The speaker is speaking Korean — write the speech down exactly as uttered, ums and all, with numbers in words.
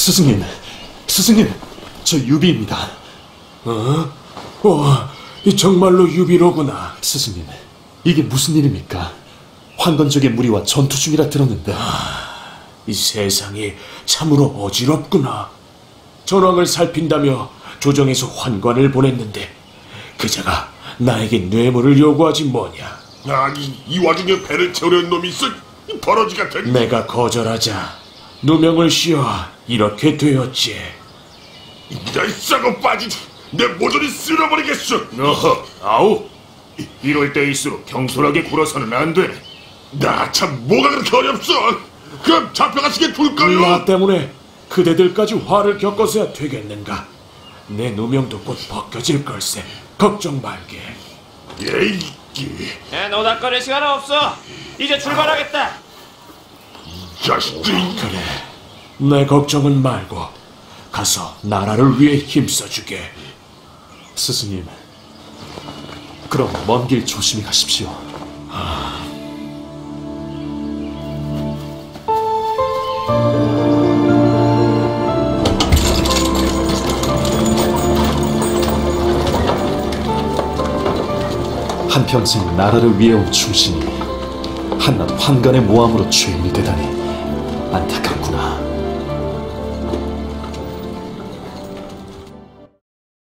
스승님, 스승님, 저 유비입니다. 어? 와, 정말로 유비로구나. 스승님, 이게 무슨 일입니까? 환관적의 무리와 전투 중이라 들었는데. 아, 이 세상이 참으로 어지럽구나. 전황을 살핀다며 조정에서 환관을 보냈는데 그자가 나에게 뇌물을 요구하지 뭐냐. 아니, 이 와중에 배를 채우려는 놈이 있어. 이 버러지 같은. 내가 거절하자 누명을 씌워 이렇게 되었지. 야, 이 썩어 빠진. 내 모조리 쓸어버리겠어. 어허, 아우. 이럴 때일수록 경솔하게 굴어서는 안 돼. 나 참 뭐가 그렇게 어렵소. 그럼 잡혀가시게 둘까요? 나 때문에 그대들까지 화를 겪어서야 되겠는가. 내 누명도 곧 벗겨질 걸세. 걱정 말게. 에이, 야, 노닥거릴 시간 없어. 이제 출발하겠다. 자식들. 그래, 내 걱정은 말고 가서 나라를 위해 힘써주게. 스승님, 그럼 먼 길 조심히 가십시오. 한평생 나라를 위해 온 충신이 한낱 환관의 모함으로 죄인이 되다니 안타깝구나.